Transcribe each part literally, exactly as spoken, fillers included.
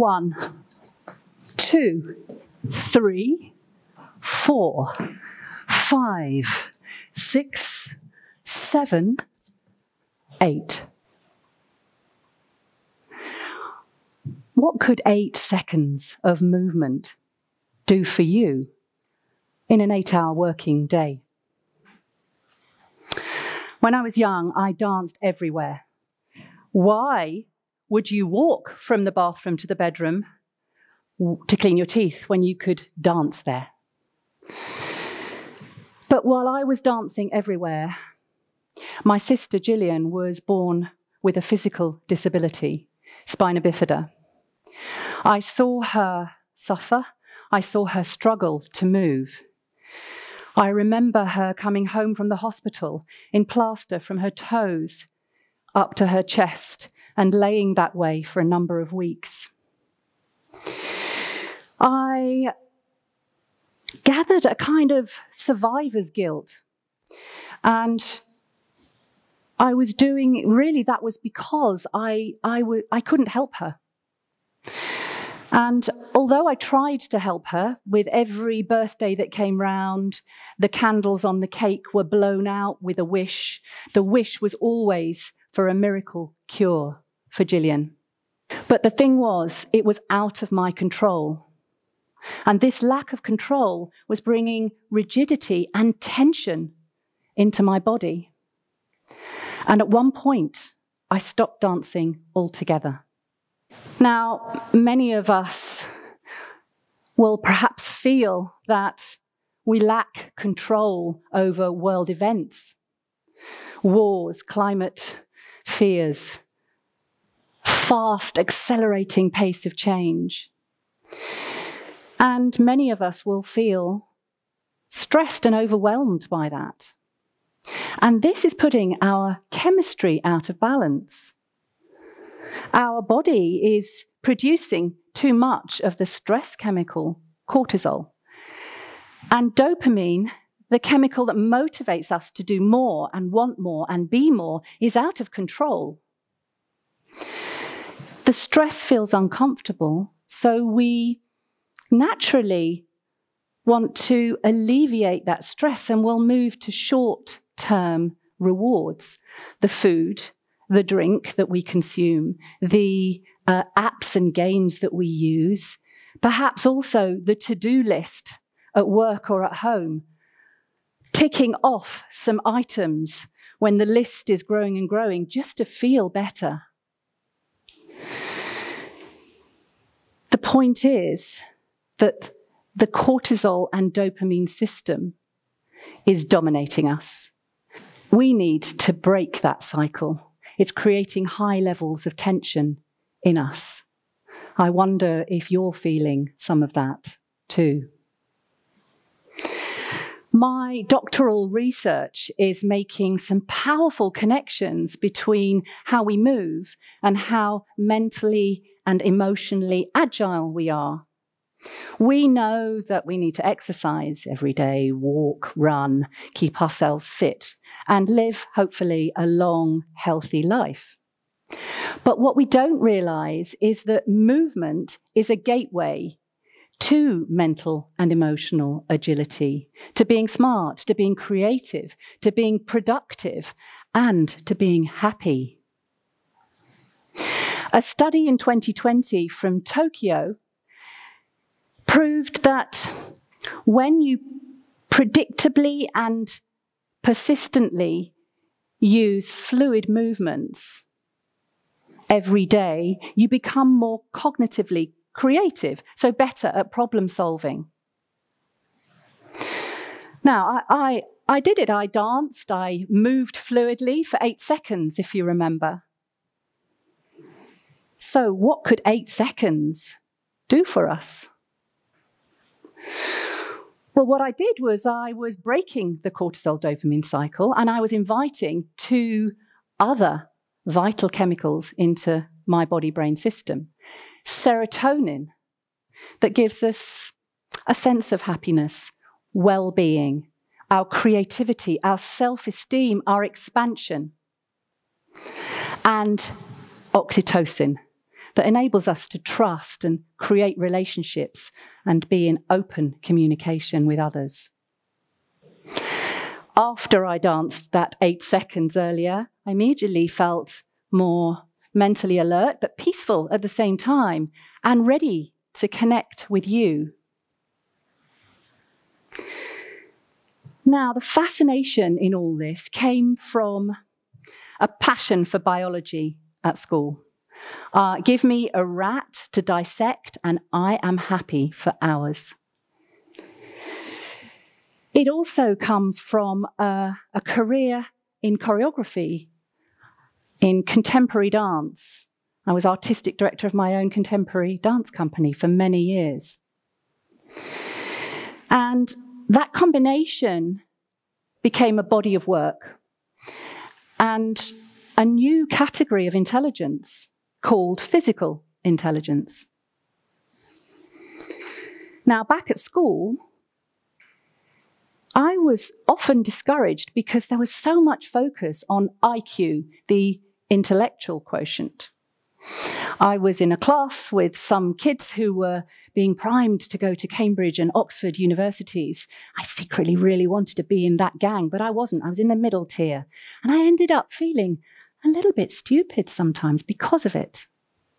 One, two, three, four, five, six, seven, eight. What could eight seconds of movement do for you in an eight-hour working day? When I was young, I danced everywhere. Why would you walk from the bathroom to the bedroom to clean your teeth when you could dance there? But while I was dancing everywhere, my sister Gillian was born with a physical disability, spina bifida. I saw her suffer. I saw her struggle to move. I remember her coming home from the hospital in plaster from her toes up to her chest and laying that way for a number of weeks. I gathered a kind of survivor's guilt, and I was doing, really that was because I, I, w I couldn't help her. And although I tried to help her with every birthday that came round, the candles on the cake were blown out with a wish. The wish was always for a miracle cure for Gillian. But the thing was, it was out of my control. And this lack of control was bringing rigidity and tension into my body. And at one point, I stopped dancing altogether. Now, many of us will perhaps feel that we lack control over world events, wars, climate fears, fast, accelerating pace of change. And many of us will feel stressed and overwhelmed by that. And this is putting our chemistry out of balance. Our body is producing too much of the stress chemical, cortisol. And dopamine, the chemical that motivates us to do more and want more and be more, is out of control. The stress feels uncomfortable, so we naturally want to alleviate that stress, and we'll move to short-term rewards. The food, the drink that we consume, the uh, apps and games that we use, perhaps also the to-do list at work or at home, ticking off some items when the list is growing and growing just to feel better. The point is that the cortisol and dopamine system is dominating us. We need to break that cycle. It's creating high levels of tension in us. I wonder if you're feeling some of that too. My doctoral research is making some powerful connections between how we move and how mentally and emotionally agile we are. We know that we need to exercise every day, walk, run, keep ourselves fit, and live, hopefully, a long, healthy life. But what we don't realize is that movement is a gateway to mental and emotional agility, to being smart, to being creative, to being productive, and to being happy. A study in twenty twenty from Tokyo proved that when you predictably and persistently use fluid movements every day, you become more cognitively creative, so better at problem solving. Now, I, I, I did it. I danced, I moved fluidly for eight seconds, if you remember. So what could eight seconds do for us? Well, what I did was I was breaking the cortisol dopamine cycle, and I was inviting two other vital chemicals into my body-brain system. Serotonin, that gives us a sense of happiness, well-being, our creativity, our self-esteem, our expansion. And oxytocin, that enables us to trust and create relationships and be in open communication with others. After I danced that eight seconds earlier, I immediately felt more mentally alert, but peaceful at the same time, and ready to connect with you. Now, the fascination in all this came from a passion for biology at school. Uh, give me a rat to dissect, and I am happy for hours. It also comes from a, a career in choreography, in contemporary dance. I was artistic director of my own contemporary dance company for many years. And that combination became a body of work and a new category of intelligence called physical intelligence. Now, back at school, I was often discouraged because there was so much focus on I Q, the intellectual quotient. I was in a class with some kids who were being primed to go to Cambridge and Oxford universities. I secretly really wanted to be in that gang, but I wasn't. I was in the middle tier. And I ended up feeling a little bit stupid sometimes because of it.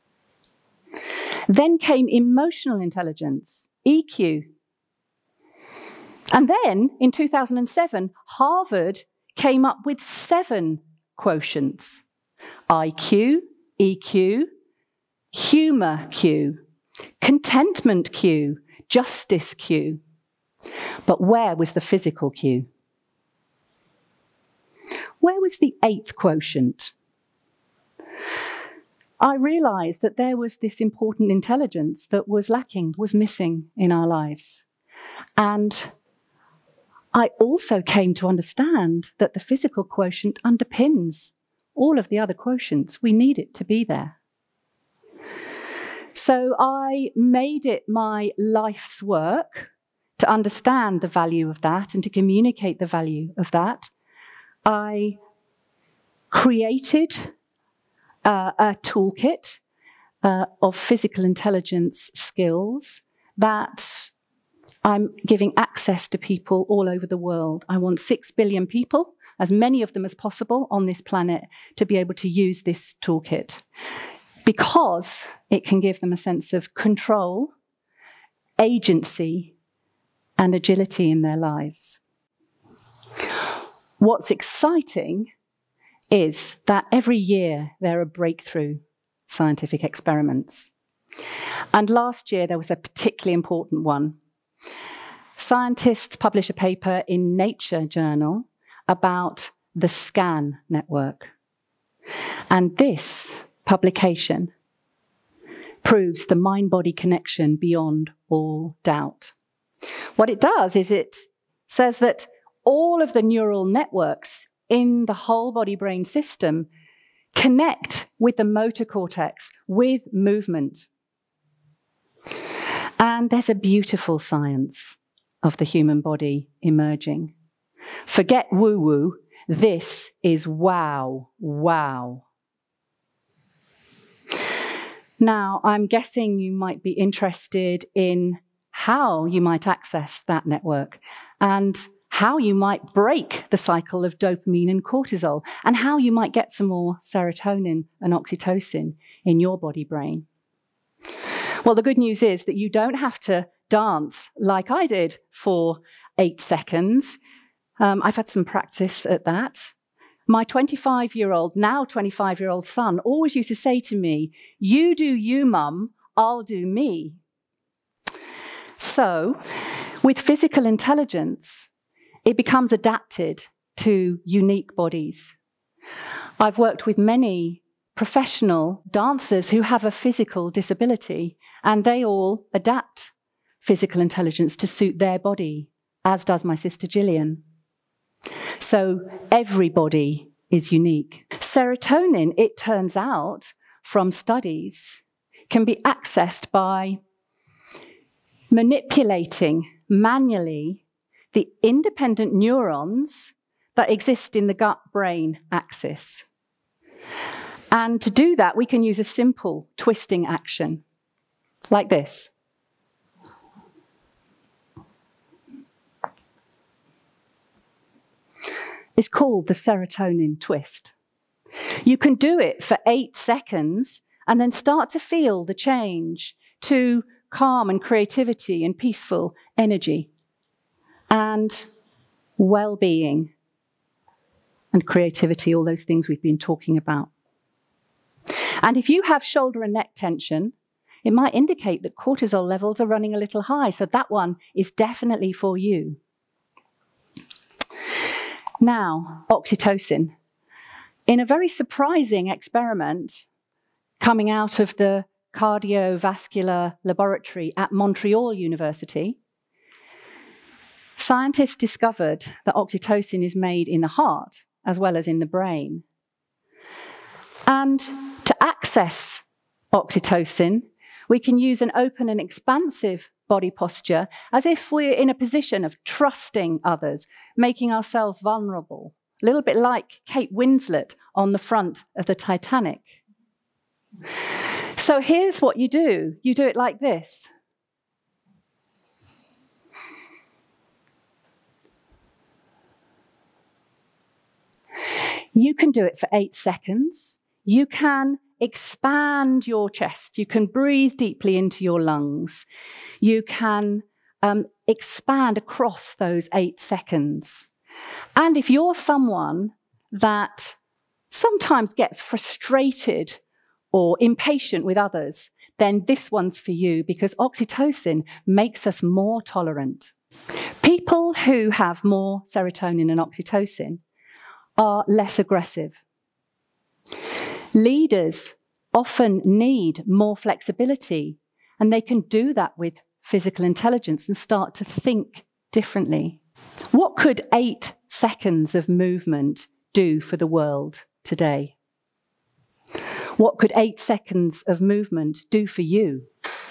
Then came emotional intelligence, E Q. And then, in two thousand seven, Harvard came up with seven quotients: I Q, E Q, humour Q, contentment Q, justice Q. But where was the physical Q? Where was the eighth quotient? I realised that there was this important intelligence that was lacking, was missing in our lives. And I also came to understand that the physical quotient underpins all of the other quotients. We need it to be there. So I made it my life's work to understand the value of that and to communicate the value of that. I created uh, a toolkit uh, of physical intelligence skills that I'm giving access to people all over the world. I want six billion people, as many of them as possible on this planet, to be able to use this toolkit because it can give them a sense of control, agency, and agility in their lives. What's exciting is that every year there are breakthrough scientific experiments. And last year there was a particularly important one. Scientists published a paper in Nature journal about the SCAN network. And this publication proves the mind-body connection beyond all doubt. What it does is it says that all of the neural networks in the whole body-brain system connect with the motor cortex, with movement. And there's a beautiful science of the human body emerging. Forget woo-woo, this is wow, wow. Now, I'm guessing you might be interested in how you might access that network and how you might break the cycle of dopamine and cortisol and how you might get some more serotonin and oxytocin in your body-brain. Well, the good news is that you don't have to dance like I did for eight seconds. Um, I've had some practice at that. My twenty-five-year-old, now twenty-five-year-old son always used to say to me, "You do you, Mum, I'll do me." So, with physical intelligence, it becomes adapted to unique bodies. I've worked with many professional dancers who have a physical disability, and they all adapt physical intelligence to suit their body, as does my sister Gillian. So everybody is unique. Serotonin, it turns out, from studies, can be accessed by manipulating manually the independent neurons that exist in the gut-brain axis. And to do that, we can use a simple twisting action, like this. It's called the serotonin twist. You can do it for eight seconds and then start to feel the change to calm and creativity and peaceful energy and well-being and creativity, all those things we've been talking about. And if you have shoulder and neck tension, it might indicate that cortisol levels are running a little high, so that one is definitely for you. Now, oxytocin. In a very surprising experiment coming out of the cardiovascular laboratory at Montreal University, scientists discovered that oxytocin is made in the heart as well as in the brain. And to access oxytocin, we can use an open and expansive body posture as if we're in a position of trusting others, making ourselves vulnerable, a little bit like Kate Winslet on the front of the Titanic. So here's what you do. You do it like this. You can do it for eight seconds. You can expand your chest. You can breathe deeply into your lungs. You can um, expand across those eight seconds. And if you're someone that sometimes gets frustrated or impatient with others, then this one's for you, because oxytocin makes us more tolerant. People who have more serotonin and oxytocin are less aggressive. Leaders often need more flexibility, and they can do that with physical intelligence and start to think differently. What could eight seconds of movement do for the world today? What could eight seconds of movement do for you?